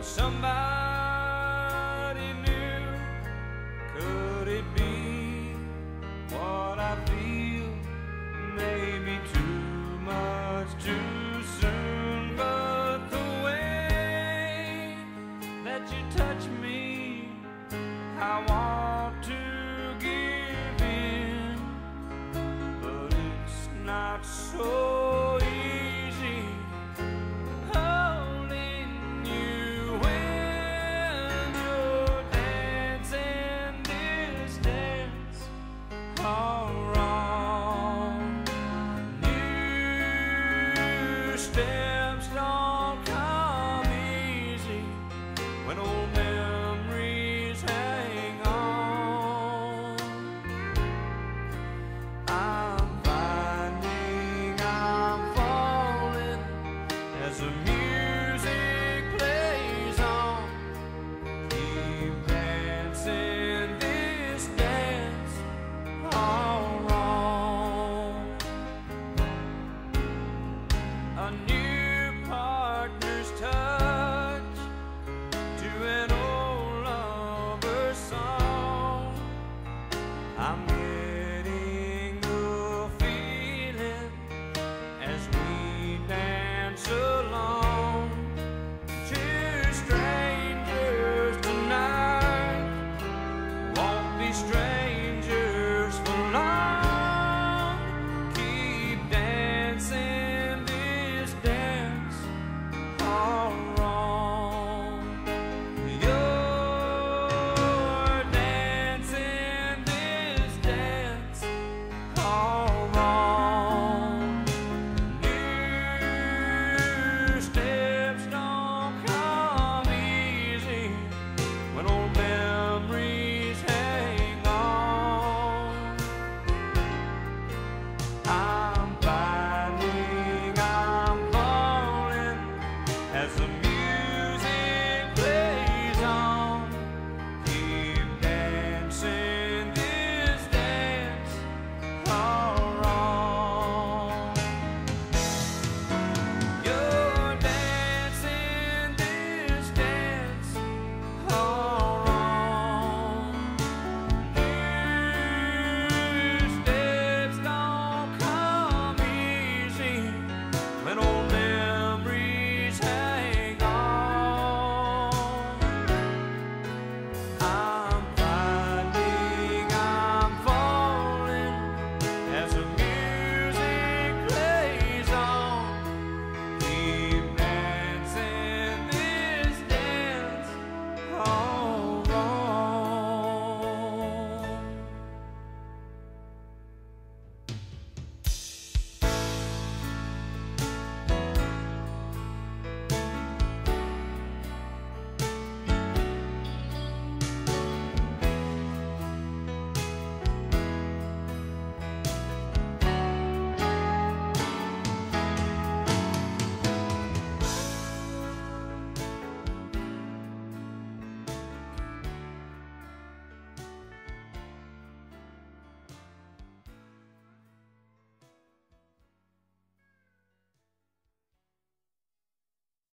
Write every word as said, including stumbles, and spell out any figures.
was somebody new. Could it be what I feel? Maybe too much too soon, but the way that you touch me, I want to give in, but it's not so easy holding you when your dance and distance are wrong. New steps don't come easy when old